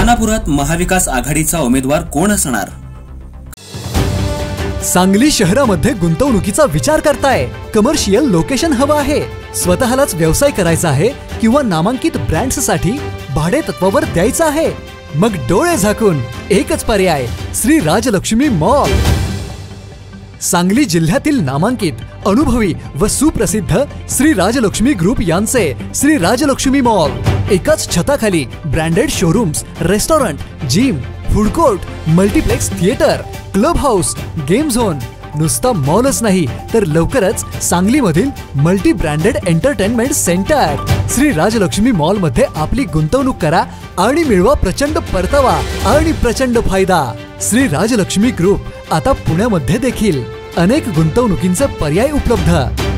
खानापुरात महाविकास आघाडीचा उमेदवार कोण असणार? सांगली शहरामध्ये गुंतवणुकीचा विचार करताय? कमर्शियल लोकेशन हवं आहे? स्वतःलाच व्यवसाय करायचा आहे किंवा नामांकित ब्रँड्ससाठी भाडे तत्वावर द्यायचं आहे? मग डोळे झाकून एकच पर्याय, श्री राजलक्ष्मी मॉल। सांगली जिल्ह्यातील नामांकित, अनुभवी व सुप्रसिद्ध श्री राजलक्ष्मी ग्रुप यांचे श्री राजलक्ष्मी मॉल एकाच छताखाली branded showrooms, restaurant, gym, food court, multiplex theatre, club house, game zone. नुसता मॉलच नाही तर लवकरच सांगलीमधील multi branded entertainment centre. Shri Rajlakshmi mall मध्ये आपली गुंतवणूक करा आणि मिळवा प्रचंड परतावा आणि प्रचंड फायदा। श्री राजलक्ष्मी ग्रुप आता पुण्यामध्ये देखील अनेक गुंतवणुकींचे पर्याय उपलब्ध।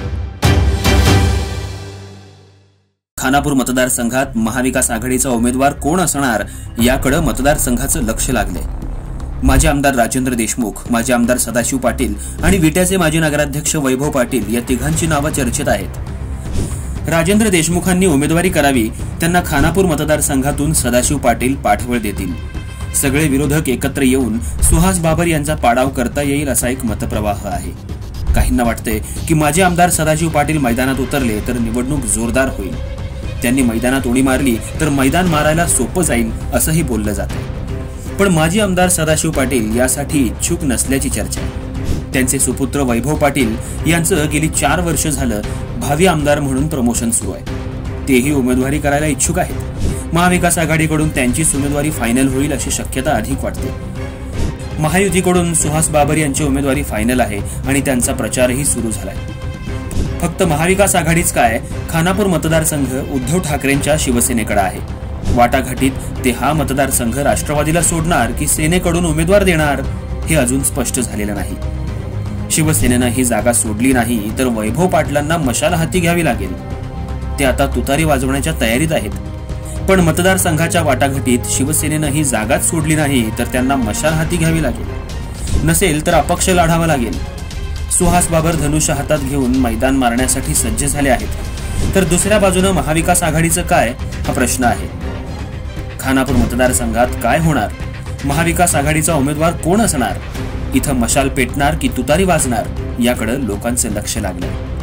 खानापूर मतदारसंघात महाविकास आघाडीचा उमेदवार कोण असणार याकडे मतदारसंघाचं लक्ष लागले। माजी आमदार राजेंद्र देशमुख, माजी आमदार सदाशिव पाटील आणि विट्याचे माजी नगराध्यक्ष वैभव पाटील या तिघांची नावं चर्चेत आहेत। राजेंद्र देशमुखांनी उमेदवारी करावी, त्यांना खानापूर मतदारसंघातून सदाशिव पाटील पाठबळ देतील। सगळे विरोधक एकत्र येऊन सुहास बाबर यांचा पाडाव करता येईल असा एक मतप्रवाह आहे। काहींना वाटते की माजी आमदार सदाशिव पाटील मैदानात उतरले तर निवडणूक जोरदार होईल, त्यांनी मैदानात उडी मारली तर मैदान मारायला सोपं जाईल असंही बोललं जातं। पण माजी आमदार सदाशिव पाटील यासाठी इच्छुक नसल्याची चर्चा आहे। त्यांचे सुपुत्र वैभव पाटील यांचं गेली 4 वर्ष झालं भावी आमदार म्हणून प्रमोशन सुरू आहे। तेही उमेदवारी करायला इच्छुक आहेत। महाविकास आघाडीकडून त्यांचीच उमेदवारी फायनल होईल अशी शक्यता अधिक वाटते। महायुतीकडून सुहास बाबर यांची उमेदवारी फायनल आहे आणि त्यांचा प्रचारही सुरू झालाय। फक्त महाविकास आघाडीच काय, खानापूर मतदारसंघ उद्धव ठाकरेंच्या शिवसेनेकडे आहे। वाटाघाटीत ते हा मतदारसंघ राष्ट्रवादीला सोडणार की सेनेकडून उमेदवार देणार हे अजून स्पष्ट झालेलं नाही। शिवसेनेनं ही जागा सोडली नाही तर वैभव पाटलांना मशाल हाती घ्यावी लागेल। ते आता तुतारी वाजवण्याच्या तयारीत आहेत। पण मतदारसंघाच्या वाटाघाटीत शिवसेनेनं ही जागाच सोडली नाही तर त्यांना मशाल हाती घ्यावी लागेल। नसेल तर अपक्ष लढावं लागेल। सुहास बाबर धनुष्य हातात घेऊन मैदान मारण्यासाठी सज्ज झाले आहेत, तर दुसऱ्या बाजूने महाविकास आघाडीचं काय हा प्रश्न आहे। खानापूर मतदारसंघात काय होणार? महाविकास आघाडीचा उमेदवार कोण असणार? इथं मशाल पेटणार की तुतारी वाजणार याकडे लोकांचे लक्ष लागले।